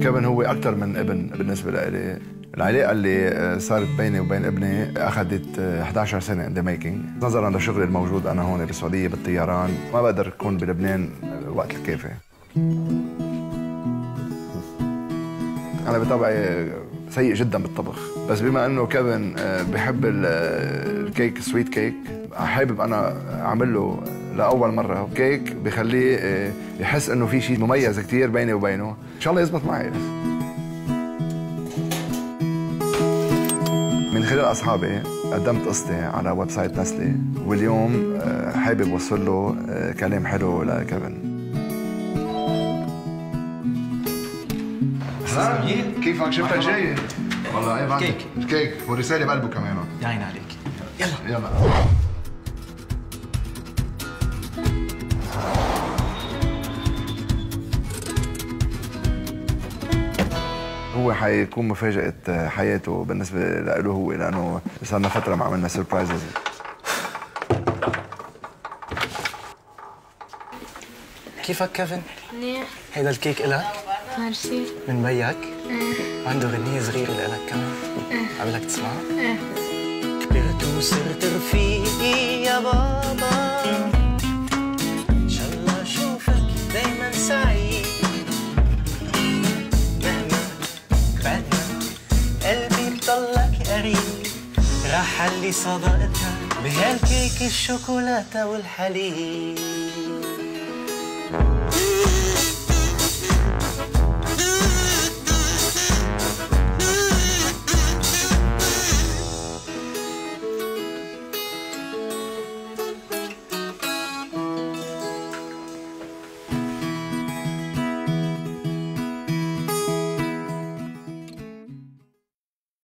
كيفن هو أكثر من ابن بالنسبة لإلي. العلاقة اللي صارت بيني وبين ابني أخذت 11 سنة in the making. نظراً لشغلي الموجود أنا هون بالسعودية بالطيران، ما بقدر أكون بلبنان الوقت الكافي. أنا بطبعي سيء جدا بالطبخ، بس بما إنه كيفن بحب الكيك سويت كيك، حابب أنا أعمل له لأول مرة كيك بخليه يحس إنه في شيء مميز كثير بيني وبينه، إن شاء الله يزبط معي. من خلال أصحابي قدمت قصتي على ويب سايت نسلي، واليوم حابب أوصل له كلام حلو لكيفن. كيفك؟ شفتك جاي؟ والله ايه كيك كيك ورسالة بقلبه كمان. يا عيني عليك. يلا يلا. هو حيكون مفاجأة حياته بالنسبة له هو، لأنه صار لنا فترة ما عملنا سربرايزز. كيفك كيفن؟ منيح. هيدا الكيك إلك؟ ميرسي. من بيك؟ ايه. وعنده غنية صغيرة لإلك كمان. ايه. عبالك تسمعها؟ ايه. كبرت وصرت رفيقي يا بابا، إن شاء الله أشوفك دايما سعيد. مهما بعدنا قلبي بضلك قريب، راح اللي صدقتها بهالكيك الشوكولاتة والحليب.